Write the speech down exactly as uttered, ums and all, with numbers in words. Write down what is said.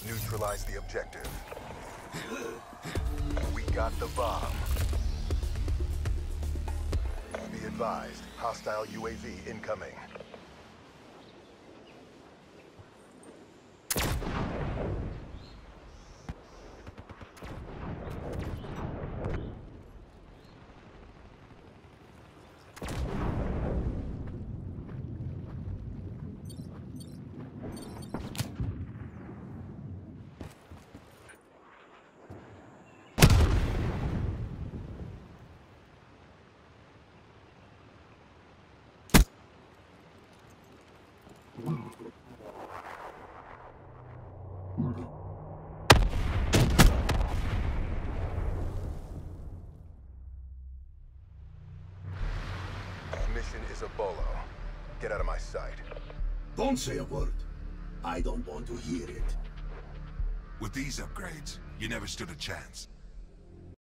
Neutralize the objective. We got the bomb. Be advised, hostile U A V incoming. Mission is a bolo. Get out of my sight. Don't say a word. I don't want to hear it. With these upgrades, you never stood a chance.